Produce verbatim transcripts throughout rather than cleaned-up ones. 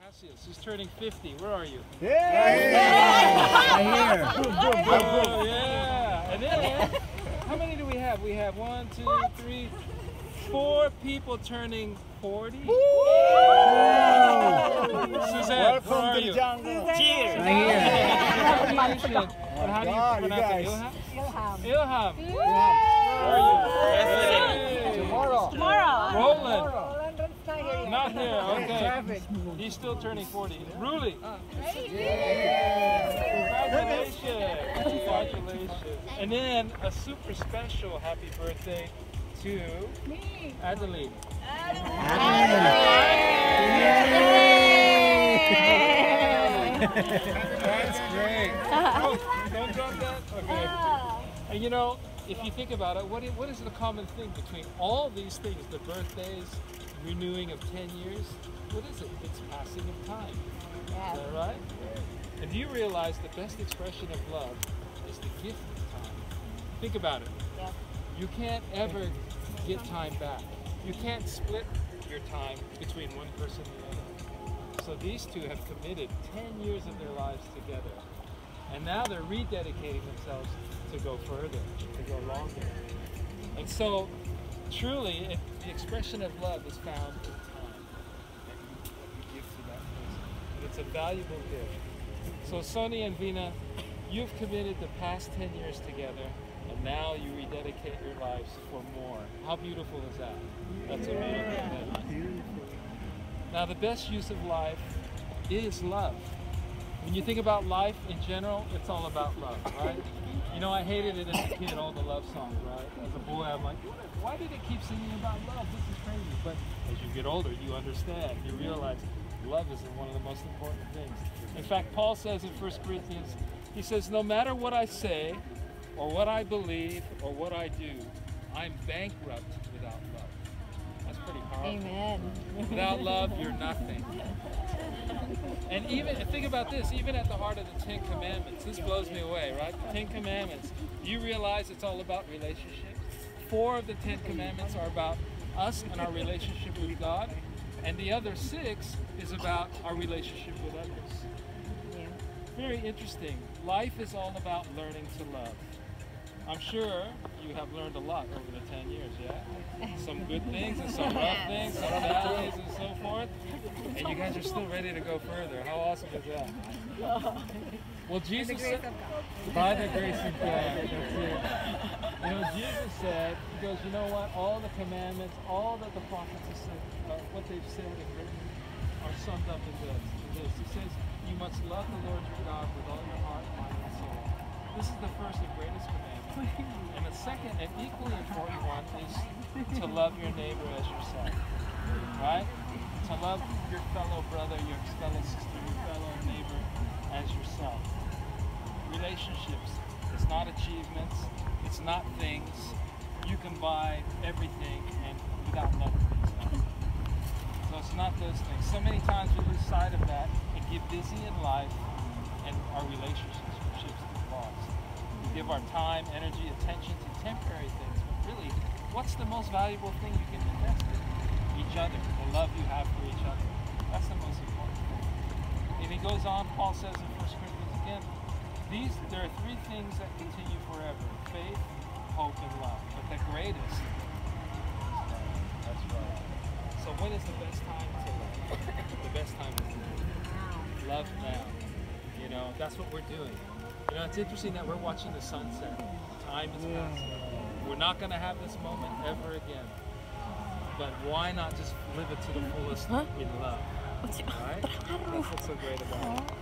Cassius, who's turning fifty. Where are you? Yeah! Right here. Oh, yeah. And then, how many do we have? We have one, two, three, four people turning forty. Suzanne, where are you? Cheers! Right here. Congratulations. And how do you pronounce it? Ilham? Ilham. Ilham. Where are you? Tomorrow. Tomorrow. Roland. Roland's not here. Not here, okay. He's still turning forty. Ruli. Congratulations. Congratulations. And then a super special happy birthday to Me. Adeline. That's great. Oh, don't drop that? Okay. And you know, if you think about it, what is, what is the common thing between all these things, the birthdays, renewing of ten years? What is it? It's passing of time. Yeah. Is that right? And do you realize the best expression of love is the gift of time? Think about it. Yeah. You can't ever get time back. You can't split your time between one person and the other. So these two have committed ten years of their lives together. And now they're rededicating themselves to go further, to go longer. And so, truly, it, the expression of love is found in time that you, that you give to that person. And it's a valuable gift. So Sonia and Vina, you've committed the past ten years together, and now you rededicate your lives for more. How beautiful is that? That's a beautiful thing. Now, the best use of life is love. When you think about life in general, it's all about love, right? You know, I hated it as a kid, all the love songs, right? As a boy, I'm like, why did it keep singing about love? This is crazy. But as you get older, you understand. You realize love is one of the most important things. In fact, Paul says in First Corinthians, he says, no matter what I say, or what I believe, or what I do, I'm bankrupt without love. That's pretty powerful. Amen. Without love, you're nothing. And even, think about this, even at the heart of the Ten Commandments, this blows me away, right? The Ten Commandments, do you realize it's all about relationships? Four of the Ten Commandments are about us and our relationship with God, and the other six is about our relationship with others. Yeah. Very interesting. Life is all about learning to love. I'm sure you have learned a lot over the ten years, yeah? Some good things and some rough things, some valleys and so forth. And you guys are still ready to go further. How awesome is that? Well, Jesus said, by the grace of God, that's it. You know, Jesus said, he goes, you know what? All the commandments, all that the prophets have said, uh, what they've said and written are summed up in this. In this. He says, you must love the Lord your God with all your heart, mind, and soul. This is the first and greatest commandment. And the second and equally important one is to love your neighbor as yourself. Right? To love your fellow brother, your fellow sister, your fellow neighbor as yourself. Relationships. It's not achievements. It's not things. You can buy everything and without loving things. So it's not those things. So many times we lose sight of that and get busy in life and our relationships get lost. We give our time, energy, attention to temporary things, but really, what's the most valuable thing you can invest in? Each other, the love you have for each other. That's the most important thing. And he goes on, Paul says in First Corinthians again, these, there are three things that continue forever: faith, hope, and love. But the greatest is love. That's right. So when is the best time to love? The best time is now. Love now. You know, that's what we're doing. You know, it's interesting that we're watching the sunset. Time is passing. We're not going to have this moment ever again. But why not just live it to the fullest huh? in love? Right? That's what's so great about it.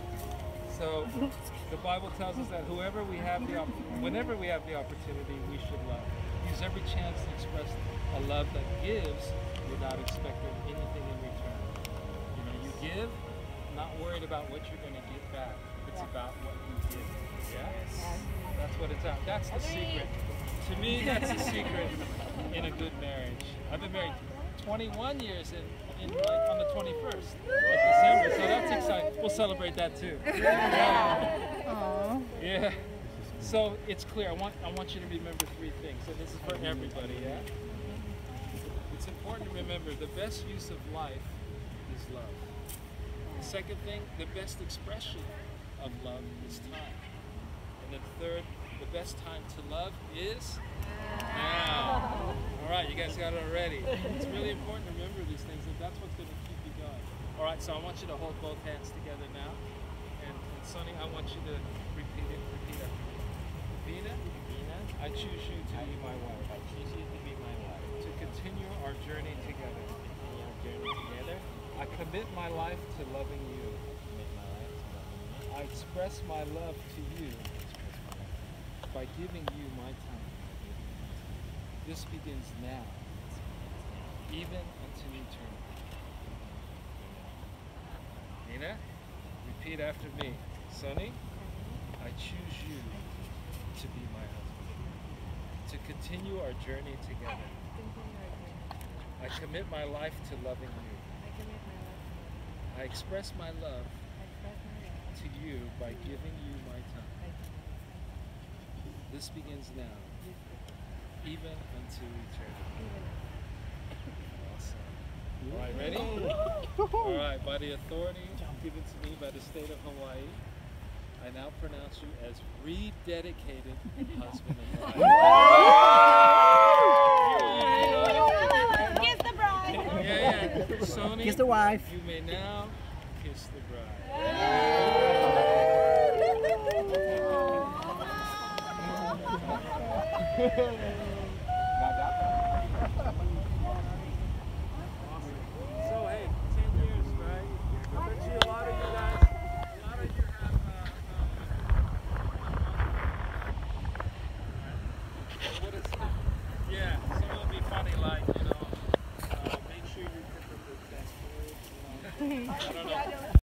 So the Bible tells us that whoever we have the whenever we have the opportunity, we should love. Use every chance to express a love that gives without expecting anything in return. You know, you give, not worried about what you're going to get back. It's yeah. about what you give. Yeah? Yes. That's what it's about. That's the secret. To me, that's the secret in a good marriage. I've been married twenty-one years in, in like on the twenty-first of December, so that's exciting. We'll celebrate that too. Yeah. Aww. Yeah. So it's clear. I want I want you to remember three things, and this is for everybody. Yeah. It's important to remember the best use of life is love. second thing, the best expression of love is time. And then third, the best time to love is now. All right, you guys got it already. It's really important to remember these things, and that's what's going to keep you going. All right, so I want you to hold both hands together now. And, and Sonny, I want you to repeat it. Repeat after me. Vina, Vina, I choose you to be my wife. I choose you to be my wife. To continue our journey together. Continue our journey together. I commit my life to loving you. Commit my life to loving you. I express my love to you Express my love. by giving you my time. This begins now, even unto eternity. Nina, repeat after me. Sonny, I choose you to be my husband. To continue our journey together. I commit my life to loving you. I express my love to you by giving you my time. This begins now, even unto eternity. Awesome. All right, ready? All right, by the authority given to me by the state of Hawaii, I now pronounce you as rededicated husband and wife. Kiss the bride. Yeah, yeah. Sonny, Kiss the wife. you may now kiss the bride.